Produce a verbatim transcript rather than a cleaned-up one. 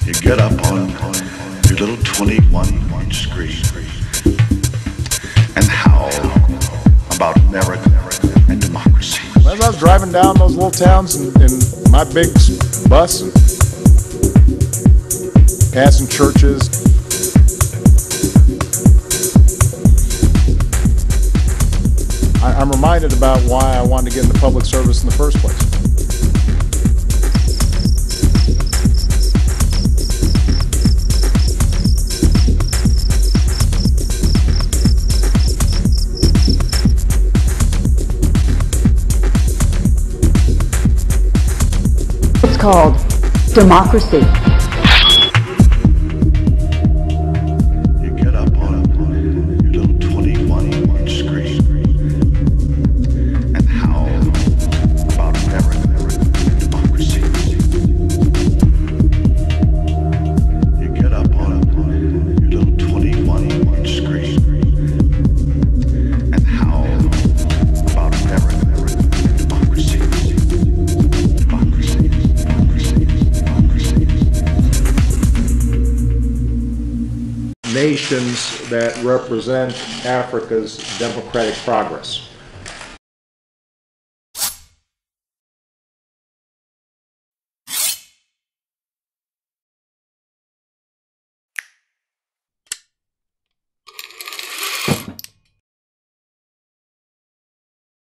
You get up on your little twenty-one inch screen and howl about America and democracy. As I was driving down those little towns in, in my big bus and passing churches, I, I'm reminded about why I wanted to get into public service in the first place. It's called democracy. You get up on your little twenty-one inch screen and howl about America and democracy. You get up on your little twenty-one inch screen and howl about America and democracy. Democracy. Nations that represent Africa's democratic progress.